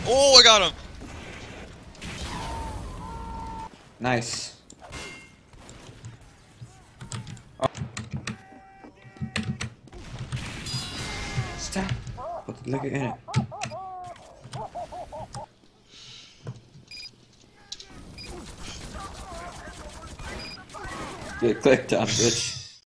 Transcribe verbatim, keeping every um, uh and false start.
Oh, I got him. Nice. Oh. Stop. Look at it. Get clicked on, bitch.